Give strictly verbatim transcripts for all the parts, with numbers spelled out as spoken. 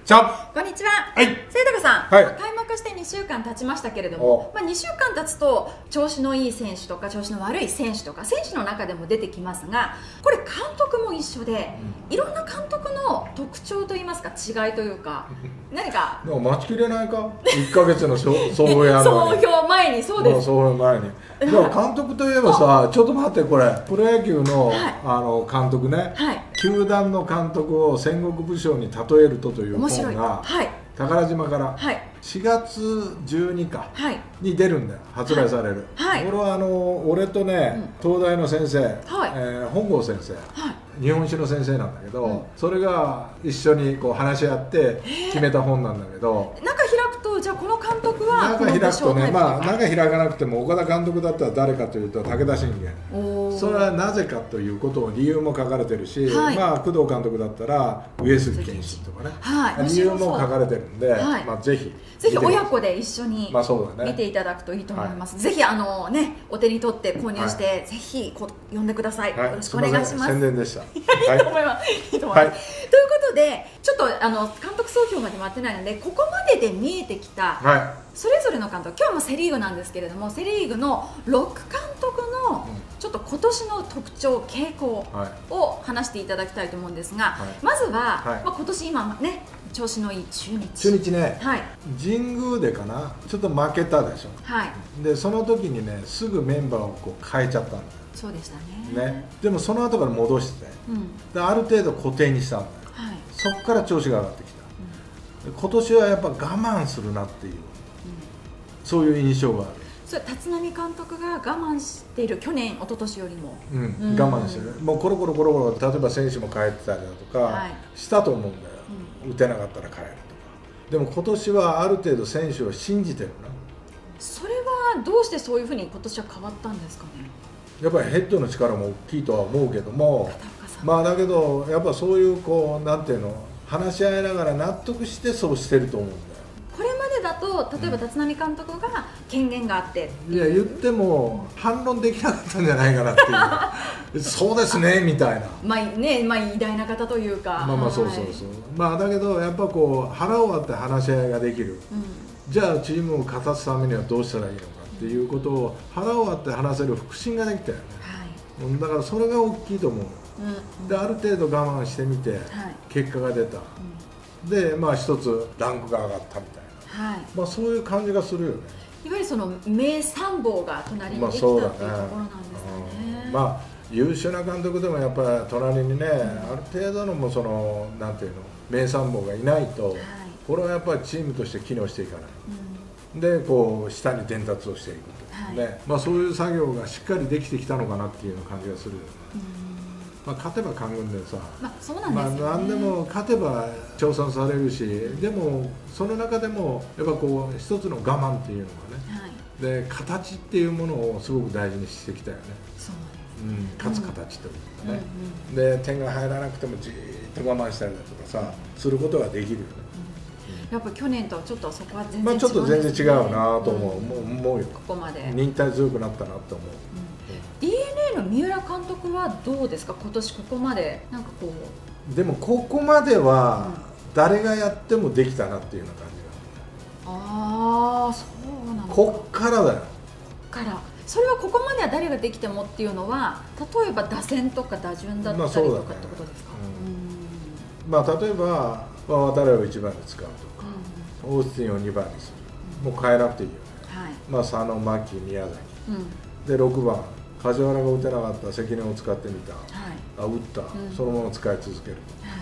じゃこんにちは。 はい。 清高さん、 はい、 開幕してにしゅうかん経ちましたけれども、まあ、にしゅうかん経つと調子のいい選手とか調子の悪い選手とか選手の中でも出てきますが、これ監督も一緒で、うん、いろんな監督の特徴といいますか違いというか何かでも待ちきれないかいっかげつの総評や総評前にそうです。 総評前にでも監督といえばさ、ちょっと待ってこれプロ野球の、はい、あの監督ね、はい、球団の監督を戦国武将に例えるとという本が、はい、宝島からしがつじゅうににちかに出るんだよ、発売される。はい、これはあの俺とね、うん、東大の先生、はい、えー、本郷先生、はい、日本史の先生なんだけど、うん、それが一緒にこう話し合って決めた本なんだけど、 中開くとじゃあこの監督は中開くとね、まあ中開かなくても岡田監督だったら誰かというと武田信玄。それはなぜかということを理由も書かれてるし、はい、まあ工藤監督だったら上杉謙信とかね、はい、理由も書かれてるんで、はい、まあぜひぜひ親子で一緒に見ていただくといいと思います。ぜひあのねお手に取って購入して、はい、ぜひこ読んでください。はい、よろしくお願いします。 宣伝でした。 いいと思います。いいと思います。ということでちょっとあの監督総評まで回ってないのでここまでで見えてきた、はい、それぞれの監督、今日もセ・リーグなんですけれどもセ・リーグのろく監督のちょっと今年の特徴傾向を話していただきたいと思うんですが、はい、まずは、はい、まあ、今年今ね調子のいい中日中日ね、はい、神宮でかなちょっと負けたでしょ、はい、でその時にねすぐメンバーをこう変えちゃったんだよ。 そうでしたね。 ね、でもその後から戻して、うん、である程度固定にしたんだよ、はい、そこから調子が上がってきた、うん、今年はやっぱ我慢するなっていう、うん、そういう印象がある。 それ立浪監督が我慢している去年一昨年よりも、 うんうん、我慢してる。もうコロコロコロコロ例えば選手も変えてたりだとか、はい、したと思うんだよ、うん、打てなかったら変えるとか。でも今年はある程度選手を信じてるな。 それはどうしてそういうふうに今年は変わったんですかね。 やっぱりヘッドの力も大きいとは思うけども、まあだけどやっぱそういうこうなんていうの話し合いながら納得してそうしてると思うんだよ。 これまでだと例えば立浪監督が権限があって、 うん、いや言っても反論できなかったんじゃないかなっていうそうですねみたいな、 まあね、まあ偉大な方というか、 まあまあそうそうそう、はい、まあだけどやっぱこう腹を割って話し合いができる、うん、じゃあチームを勝たすためにはどうしたらいいのかっていうことを腹を割って話せる腹心ができたよね、はい、だからそれが大きいと思う、うん、である程度我慢してみて、はい、結果が出た、うん、でまあ一つランクが上がったみたいな、はい、まあそういう感じがするよね。 いわゆるその名参謀が隣にできたっていうところなんですかね。 まあ優秀な監督でもやっぱり隣にね、うん、ある程度のもそのなんていうの名参謀がいないと、はい、これはやっぱりチームとして機能していかない、うん、でこう下に伝達をしていくと、はい、ね、まあそういう作業がしっかりできてきたのかなっていうような感じがするよね。うん、まあ勝てば官軍でさ、 まあそうなんですよね。 まあ何でも勝てば称賛されるし、でもその中でもやっぱこう一つの我慢っていうのがね、はい、で形っていうものをすごく大事にしてきたよね。そううん、勝つ形というかね、うんうんうん、で点が入らなくてもじーっと我慢したりだとかさ、することができるよね、 うん、やっぱ去年とはちょっとそこは全然違う、ね、 まあちょっと全然違うなと思う、うん、もう思うよ。 ここまで忍耐強くなったなと思う、 うん、ディーエヌエー の三浦監督はどうですか今年ここまでなんかこう。でもここまでは誰がやってもできたなっていうような感じが、 うん、ああそうなんだ。 こっからだよ。 からそれはここまでは誰ができてもっていうのは例えば打線とか打順だったりとかってことですか。 まあ例えば渡辺をいちばんに使うとか、うん、オースティンをにばんにする、うん、もう変えなくていいよね、はい、まあ佐野、牧、宮崎、うん、でろくばん梶原が打てなかった関根を使ってみた、はい、あ打った、うん、そのまま使い続ける、はい、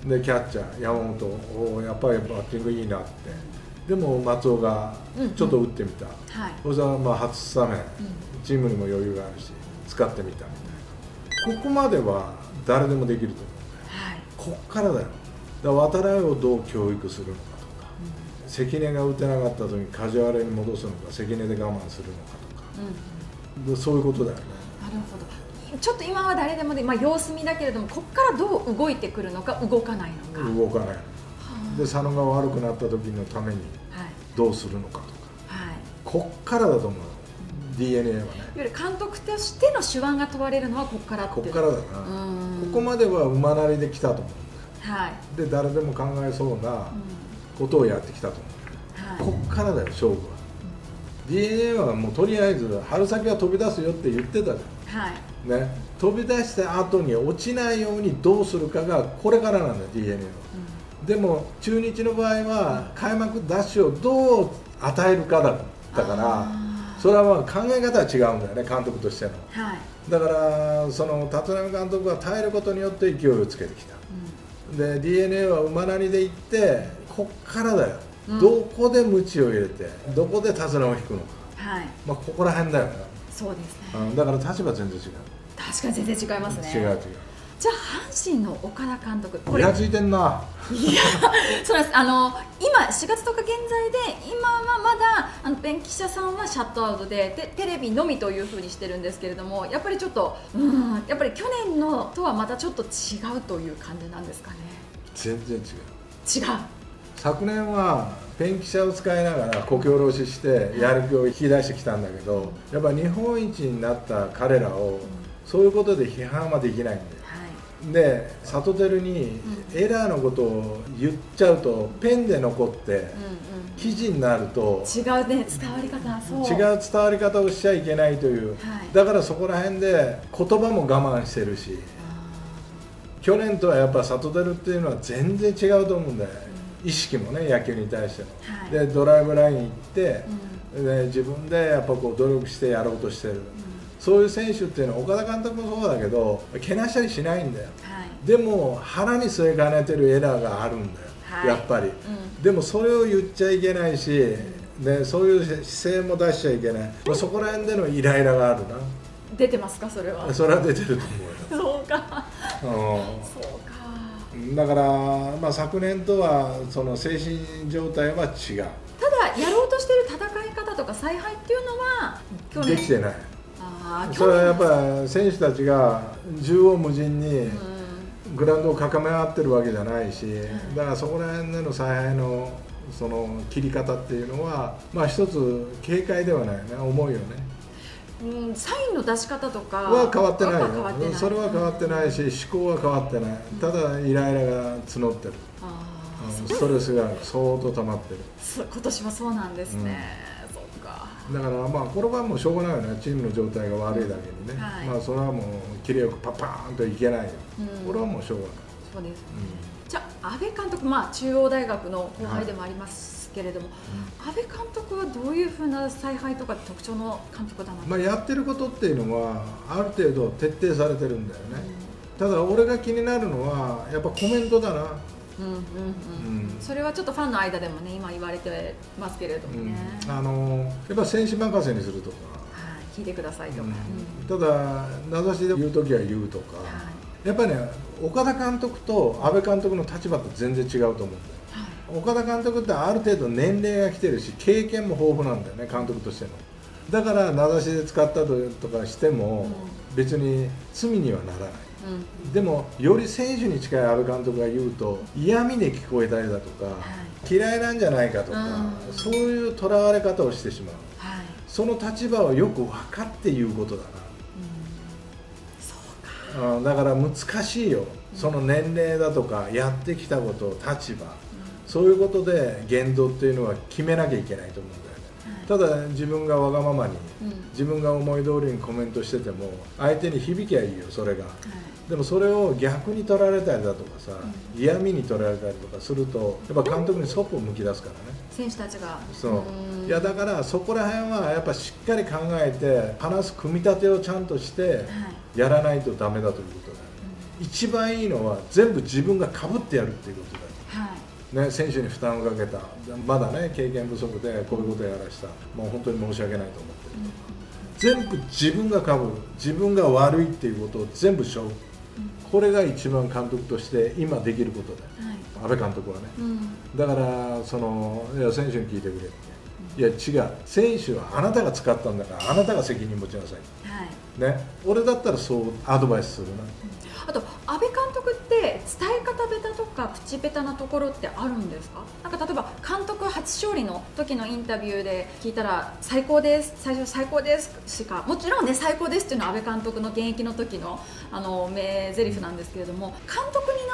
でキャッチャー山本おやっぱりバッティングいいなって、でも松尾がちょっと打ってみた、うんうん、はい、そしたらまあ初スタメン、うん、チームにも余裕があるし使ってみたみたいな、ここまでは誰でもできると思う、はい、こっからだよ。だから渡辺をどう教育するのかとか、うん、関根が打てなかった時に梶原に戻すのか関根で我慢するのかとか、うん、そういうことだよね。 なるほど。ちょっと今は誰でもで、まあ、様子見だけれどもここからどう動いてくるのか動かないのか。 動かない。で佐野が悪くなった時のためにどうするのかとか、はい、こっからだと思う、うん、ディーエヌエー はね。いわゆる監督としての手腕が問われるのはここからってこっからだな。ここまでは馬なりで来たと思う。 はい、 で誰でも考えそうなことをやってきたと思う、はい、こっからだよ勝負は、うん、ディーエヌエー はもうとりあえず春先は飛び出すよって言ってたじゃん、はいね、飛び出した後に落ちないようにどうするかがこれからなんだよ ディーエヌエー は、うん、でも中日の場合は開幕ダッシュをどう与えるかだったからそれはまあ考え方は違うんだよね監督としての、はい、だからその立浪監督は耐えることによって勢いをつけてきた、うん、で ディーエヌエー は馬なりでいってこっからだよ、うん、どこで鞭を入れてどこで手綱を引くのか、はい、まあここら辺だよね。 そうですね、 うん、だから立場全然違う。 確かに全然違いますね。 違う違う。 じゃあ阪神の岡田監督、 これイラついてんな。 いやそうです。あの今しがつとおか現在で今はまだあのペン記者さんはシャットアウトででテレビのみというふうにしてるんですけれども、やっぱりちょっとうんやっぱり去年のとはまたちょっと違うという感じなんですかね。 全然違う。 違う。昨年はペンキ車を使いながらこき下ろししてやる気を引き出してきたんだけど、やっぱ日本一になった彼らをそういうことで批判はできないんだよ、はい、でサトテルにエラーのことを言っちゃうとペンで残って記事になると違うね伝わり方そう違う伝わり方をしちゃいけないという、はい、だからそこら辺で言葉も我慢してるし、去年とはやっぱサトテルっていうのは全然違うと思うんだよ、意識もね野球に対しての、はい、でドライブライン行って、うん、で自分でやっぱこう努力してやろうとしてる、うん、そういう選手っていうのは岡田監督もそうだけどけなしたりしないんだよ、はい、でも腹に据えかねてるエラーがあるんだよ、はい、やっぱり、うん、でもそれを言っちゃいけないし、うん、でそういう姿勢も出しちゃいけない、うん、そこら辺でのイライラがあるな。 出てますかそれは。 それは出てると思うよそうか、 うん、そうか。だから、まあ、昨年とはその精神状態は違う。ただやろうとしてる戦い方とか采配っていうのは去年できてない。あそれはやっぱり選手たちが縦横無尽にグラウンドを囲め合ってるわけじゃないし、だからそこら辺での采配のその切り方っていうのは、まあ、一つ警戒ではないね、思うよね。 うん、サインの出し方とかは変わってないよ。それは変わってないし、思考は変わってない。ただイライラが募ってる。あ、うん、ストレスが相当溜まってる。 今年はそうなんですね、うん、そうか。 だからまあこれはもうしょうがないよね。チームの状態が悪いだけにね、はい、まあそれはもう切れよくパパーンといけないよ、うん、これはもうしょうがない。 そうですね、うん、じゃあ阿部監督、まあ中央大学の後輩でもあります、はいけれども、うん、阿部監督はどういうふうな采配とか特徴の監督だな、 まあ、やってることっていうのはある程度徹底されてるんだよね、うん、ただ俺が気になるのはやっぱコメントだな。 うんうんうんうん、それはちょっとファンの間でもね今言われてますけれどもね、 うん、あのやっぱ選手任せにするとか、 はい、聞いてくださいとか、 うん、ただ名指しで言うときは言うとか、はい、やっぱりね岡田監督と阿部監督の立場って全然違うと思うんだよ。岡田監督ってある程度年齢が来てるし経験も豊富なんだよね監督としての。だから名指しで使ったとかしても別に罪にはならない、うん、でもより選手に近い阿部監督が言うと嫌味で聞こえたりだとか、はい、嫌いなんじゃないかとか、うん、そういうとらわれ方をしてしまう、はい、その立場をよく分かって言うことだな、うん、そうか、だから難しいよ、その年齢だとかやってきたこと立場、そういうことで言動っていうのは決めなきゃいけないと思うんだよね、はい、ただ自分がわがままに、うん、自分が思い通りにコメントしてても相手に響きゃいいよそれが、はい、でもそれを逆に取られたりだとかさ、うん、嫌味に取られたりとかするとやっぱ監督にそっぽを向き出すからね、 選手たちが。 そう、いやだからそこら辺はやっぱしっかり考えて話す組み立てをちゃんとしてやらないとダメだということだよね、うん、一番いいのは全部自分がかぶってやるっていうことだよ、はいね、選手に負担をかけた、まだね経験不足でこういうことをやらした、もう本当に申し訳ないと思ってる、うん、全部自分がかぶる、自分が悪いっていうことを全部背負う、うん、これが一番監督として今できることだよ、はい、阿部監督はね、うん、だからそのいや選手に聞いてくれって、うん、いや違う、選手はあなたが使ったんだからあなたが責任持ちなさい、はい、ね、俺だったらそうアドバイスするな、うん、 あと阿部監督って伝え方下手とか口下手なところってあるんですか？なんか例えば監督初勝利の時のインタビューで聞いたら最高です、最初最高ですしか、もちろんね最高ですっていうのは阿部監督の現役の時のあの名台詞なんですけれども、監督になった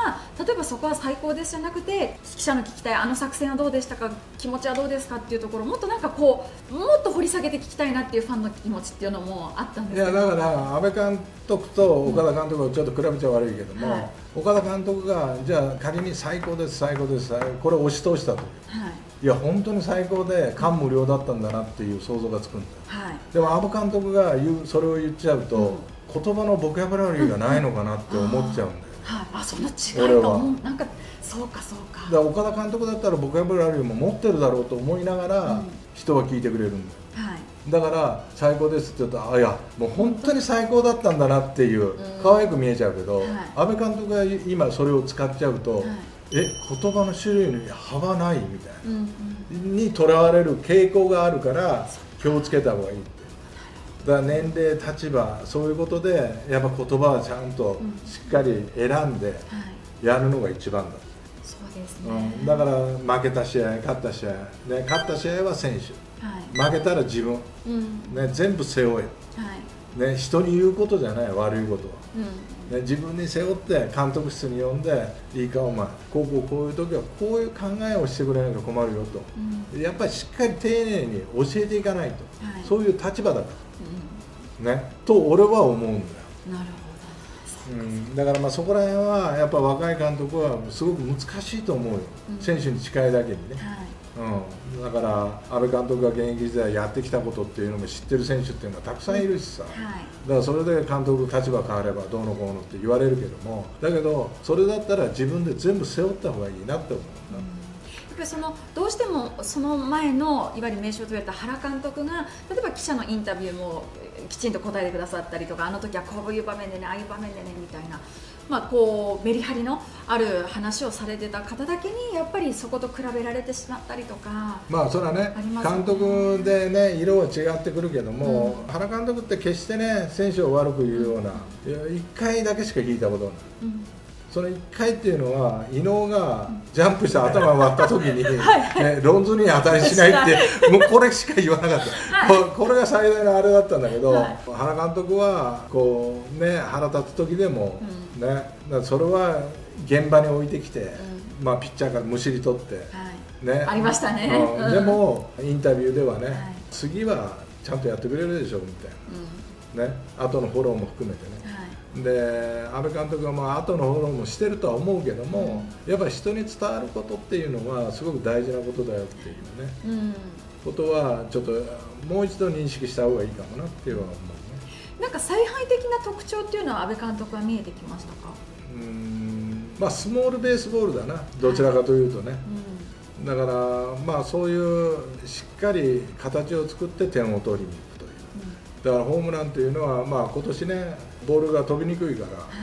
は例えばそこは最高ですじゃなくて、記者の聞きたいあの作戦はどうでしたか、気持ちはどうですかっていうところをもっとなんかこうもっと掘り下げて聞きたいなっていうファンの気持ちっていうのもあったんですけど。 いやだから阿部監督と岡田監督をちょっと比べちゃ悪いけども、うんはい、岡田監督がじゃあ仮に最高です最高ですこれを押し通したと、はい、いや本当に最高で感無量だったんだなっていう想像がつくんだよ、はい、でも阿部監督が言うそれを言っちゃうと、うん、言葉のボキャブラリーがないのかなって思っちゃうんだよ、 はい、あそんな違いがなんかそうかそうか。 だから岡田監督だったらボキャブラリーも持ってるだろうと思いながら人は聞いてくれるんだよ、はい、だから最高ですって言うと、あいやもう本当に最高だったんだなっていう可愛く見えちゃうけど、はい、阿部監督が今それを使っちゃうと、はい、え言葉の種類に幅ないみたいな、うんうん、にとらわれる傾向があるから気をつけた方がいいって。だから年齢立場そういうことでやっぱ言葉はちゃんとしっかり選んでやるのが一番だ。 そうですね、 うん、だから負けた試合勝った試合、ね、勝った試合は選手、はい、負けたら自分、うんね、全部背負え、はいね、人に言うことじゃない悪いことは、うんね、自分に背負って監督室に呼んでいいかお前こうこうこういう時はこういう考えをしてくれないと困るよと、うん、やっぱりしっかり丁寧に教えていかないと、はい、そういう立場だから、うんね、と俺は思うんだよ。 なるほど。 うん、だからまあそこら辺はやっぱ若い監督はすごく難しいと思うよ、うん、選手に近いだけにね、はいうん、だから阿部監督が現役時代やってきたことっていうのも知ってる選手っていうのはたくさんいるしさ、はい、だからそれで監督立場変わればどうのこうのって言われるけども、だけどそれだったら自分で全部背負った方がいいなって思うんだ、うんやっぱりそのどうしてもその前のいわゆる名称と言われた原監督が例えば記者のインタビューもきちんと答えてくださったりとか、あの時はこういう場面でねああいう場面でねみたいな、まあ、こうメリハリのある話をされてた方だけにやっぱりそこと比べられてしまったりとか、 まあそれは ね, ね監督でね色は違ってくるけども、うん、原監督って決してね選手を悪く言うような、うん、いやいっかいだけしか聞いたことない、うんそのいっかいっていうのは伊能がジャンプして頭を割った時に、はいね、ロンズに値しないってもうこれしか言わなかった、はい、これが最大のあれだったんだけど、はい、原監督はこう、ね、腹立つ時でも、うんね、だからそれは現場に置いてきて、うんまあ、ピッチャーからむしり取って、はいね、ありましたね、 うん、でもインタビューではね、はい、次はちゃんとやってくれるでしょみたいな、うんね、後のフォローも含めてね、で阿部監督はまあ後のフォローもしてるとは思うけども、うん、やっぱり人に伝わることっていうのはすごく大事なことだよっていうね、うん、ことはちょっともう一度認識した方がいいかもなっていうのは思うね。 なんか采配的な特徴っていうのは阿部監督は見えてきましたか？ うーんまあスモールベースボールだなどちらかというとね、はいうん、だからまあそういうしっかり形を作って点を取りに行くという、うん、だからホームランというのはまあ今年ねボールが飛びにくいから、はい、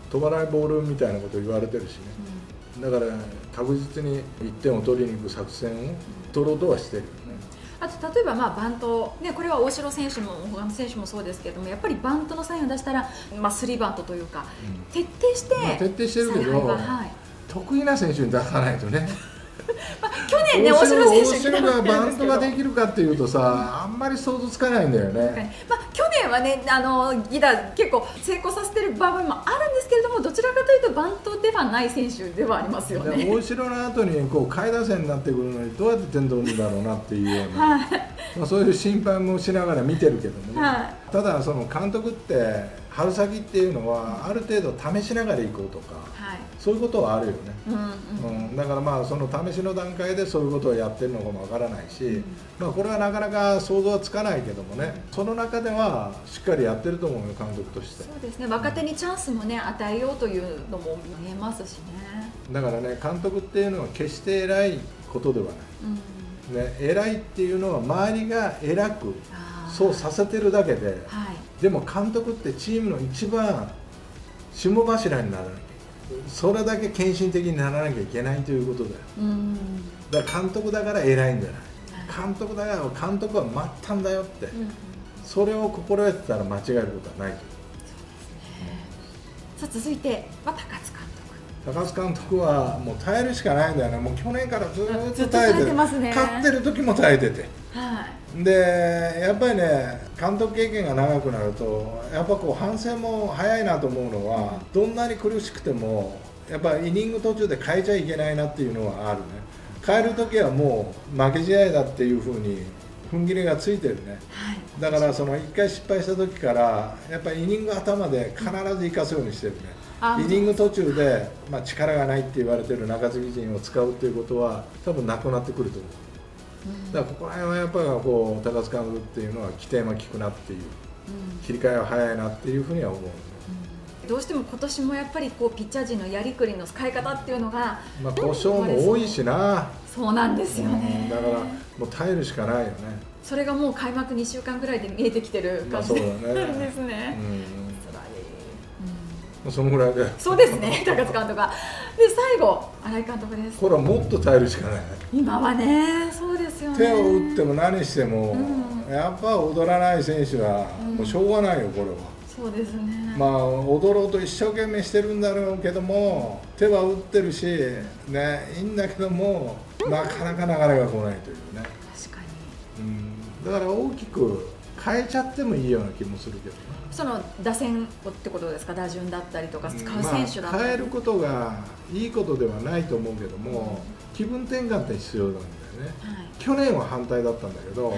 飛ばないボールみたいなこと言われてるしね、うん、だから確実にいってんを取りに行く作戦を取ろうとはしてるよね、 うん、あと例えばまあバント、ね、これは大城選手も他の選手もそうですけどもやっぱりバントのサインを出したら、まあ、スリーバントというか、うん、徹底して、 まあ、徹底してるけど、はい、得意な選手に出さないとねまあ去年ね、大城選手がバントができるかっていうとさ、あんまり想像つかないんだよね。 まあ、去年はね、あのギダ結構成功させてる場面もあるんですけれども、どちらかというとバントではない選手ではありますよね。 大城の後にこう下位打線になってくるのにどうやって点取るんだろうなっていうような、はい、まあそういう心配もしながら見てるけどもね、はい、ただその監督って春先っていうのはある程度試しながら行こうとか、はい、そういうことはあるよね、うんうんうん、だからまあその試しの段階でそういうことをやってるのかもわからないし、うんまあ、これはなかなか想像はつかないけどもね、その中ではしっかりやってると思うよ監督として。 そうですね、若手にチャンスもね与えようというのも見えますしね。 だからね監督っていうのは決して偉いことではない、うんね、偉いっていうのは周りが偉くそうさせてるだけで、はい、でも監督ってチームの一番霜柱にならなきゃ、それだけ献身的にならなきゃいけないということだよ。うんだから監督だから偉いんじゃない、はい、監督だから監督は待ったんだよって、うん、それを心得てたら間違えることはないという。 そうですね、さあ続いては高津監督。 高津監督はもう耐えるしかないんだよね。もう去年からずっと耐えてる、ね、勝ってる時も耐えてて、はい、でやっぱりね監督経験が長くなるとやっぱこう反省も早いなと思うのは、どんなに苦しくてもやっぱイニング途中で変えちゃいけないなっていうのはあるね。変えるときはもう負け試合だっていうふうに踏ん切りがついてるね、はい、だからそのいっかい失敗した時からやっぱりイニング頭で必ず生かすようにしてるね、うん、イニング途中で、まあ、力がないって言われてる中継ぎ陣を使うっていうことは多分なくなってくると思う、うん、だからここら辺はやっぱりこう高津監督っていうのは起点は効くなっていう、うん、切り替えは早いなっていうふうには思う、ね、 うん、どうしても今年もやっぱりこうピッチャー陣のやりくりの使い方っていうのが、 まあ、故障も多いしな。 そうなんですよね、 うん、だからもう耐えるしかないよね。 それがもう開幕にしゅうかんぐらいで見えてきてる感じなんですね。うん、辛い、 うん、そのぐらいで。 そうですね、高津監督が。で最後新井監督です。 これはもっと耐えるしかない。 今はね、そうですよね。 手を打っても何しても、うん、やっぱ踊らない選手はもうしょうがないよ、これは。 そうですね。 まあ踊ろうと一生懸命してるんだろうけども、手は打ってるしね、いいんだけどもなかなか流れが来ないというね。 確かに、うん、だから大きく変えちゃってもいいような気もするけどね。 その打線ってことですか、打順だったりとか使う選手だったり、 まあ、変えることがいいことではないと思うけども、うん、気分転換って必要なんだよね、はい、去年は反対だったんだけど、はい、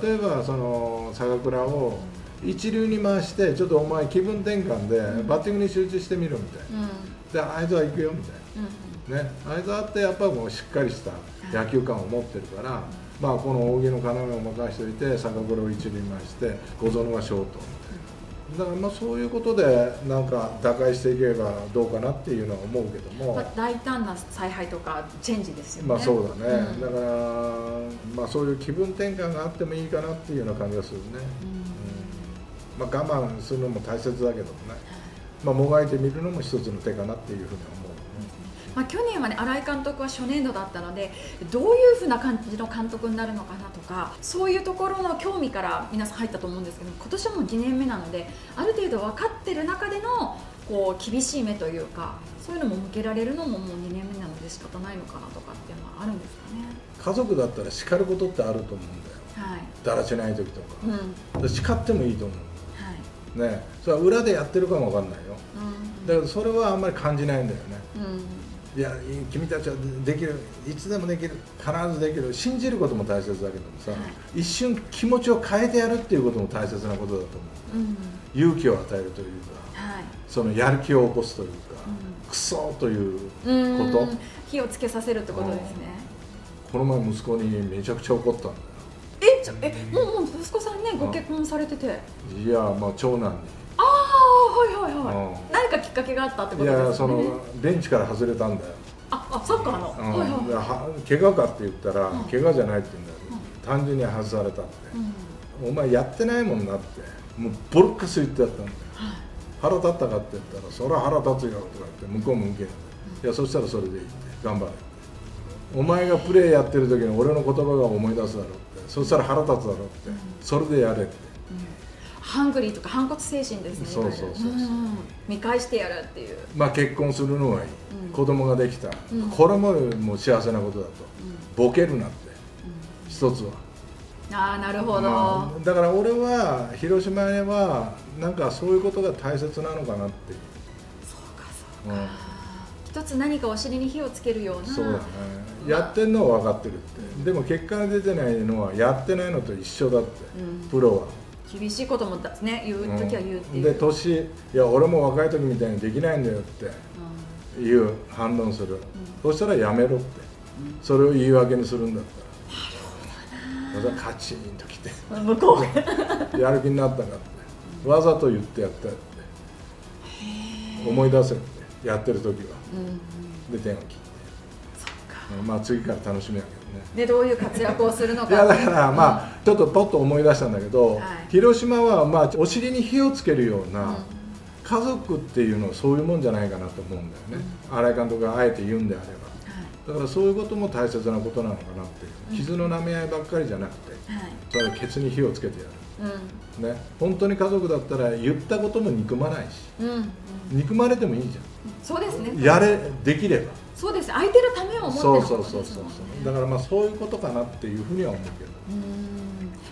例えばその坂倉を一流に回してちょっとお前気分転換でバッティングに集中してみろみたいな、うん、であいつは行くよみたいな、うん、ね、あいつはってやっぱりもうしっかりした野球観を持ってるから、はい、まあこの扇の要を任しておいて坂倉を一塁に回して小園はショートみたいな、だからまあそういうことでなんか打開していけばどうかなっていうのは思うけども、まあ、 大胆な采配とかチェンジですよね。 まあそうだね、うん、だからまあそういう気分転換があってもいいかなっていうような感じがするね、うん、まあ、我慢するのも大切だけどもね、まあ、もがいてみるのも一つの手かなっていうふうに思う。 まあ、去年はね、新井監督は初年度だったのでどういうふうな感じの監督になるのかなとか、そういうところの興味から皆さん入ったと思うんですけど、今年はもうにねんめなのである程度分かってる中でのこう厳しい目というか、そういうのも向けられるのももうにねんめなので仕方ないのかなとかっていうのはあるんですかね。 家族だったら叱ることってあると思うんだよ、はい、だらしない時とか、うん、叱ってもいいと思う、はい、ね、それは裏でやってるかも分かんないよ、うん、だけどそれはあんまり感じないんだよね、うん、いや君たちはできる、いつでもできる、必ずできる、信じることも大切だけどもさ、はい、一瞬気持ちを変えてやるっていうことも大切なことだと思う、うん、勇気を与えるというか、はい、そのやる気を起こすというか、うん、クソということ、 火をつけさせるってことですね、 うん、この前息子にめちゃくちゃ怒ったんだよ。 えちょえもうもう息子さんねご結婚されてて、 いやまあ長男に、 ああはいはいはい、うん、何かきっかけがあったってことですかね。いやそのベンチから外れたんだよ。 ああサッカーの、うん、はいはい、 怪我かって言ったら、うん、怪我じゃないって言うんだけど、うん、単純に外されたって、うん、お前やってないもんなってもうボロッカス言ってやったんだよ、はい、腹立ったかって言ったらそれは腹立つよとか言って向こうも受けるんだよ、うん、いやそしたらそれでいいって頑張れって、お前がプレーやってる時に俺の言葉が思い出すだろうって、そしたら腹立つだろうって、うん、それでやれって、うん、 ハングリーとか反骨精神ですね。 そうそうそうそう、うん、 見返してやるっていう。 まあ結婚するのはいい、うん、子供ができた、うん、これももう幸せなことだと、うん、ボケるなって、うん、一つは。 ああなるほど、 まあ、だから俺は広島へはなんかそういうことが大切なのかなっていう。 そうかそうか、うん、一つ何かお尻に火をつけるような。 そうだね、やってんのは分かってるって、うん、でも結果が出てないのはやってないのと一緒だって、うん、プロは厳しいこともね言う時は言うっていう、 うん、で年いや俺も若い時みたいにできないんだよっていう、うん、反論する、うん、そしたらやめろって、うん、それを言い訳にするんだったら、なるほどな、カチンときて向こうやる気になったかって、うん、わざと言ってやったよって思い出せってやってる時は、うん、で電話切って、そっか、まあ次から楽しみやけどね。 でどういう活躍をするのか。 いやだからまあ、うん、ちょっとポッと思い出したんだけど、はい、広島はまあお尻に火をつけるような、うん、家族っていうのはそういうもんじゃないかなと思うんだよね、うん、新井監督があえて言うんであれば、はい、だからそういうことも大切なことなのかなっていう、うん、傷の舐め合いばっかりじゃなくて、はい、それケツに火をつけてやる、うん、ね、本当に家族だったら言ったことも憎まないし、うんうん、憎まれてもいいじゃん。 そうですね、 やれできれば。 そうです、相手のためを思ってることですもんね。 そうそうそうそう、だからまあそういうことかなっていうふうには思うけど。 うん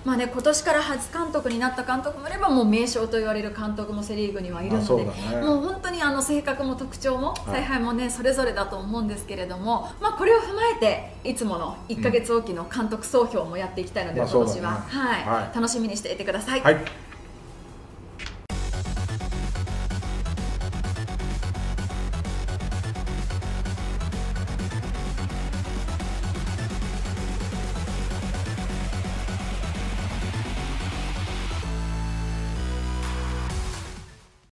まあね、今年から初監督になった監督もいれば、もう名将と言われる監督もセ・リーグにはいるので、ね、もう本当にあの性格も特徴も采配もね、それぞれだと思うんですけれども、まあ、これを踏まえていつものいっかげつおきの監督総評もやっていきたいので、うん、今年は、ね、はい、はい、楽しみにしていてください。 はい。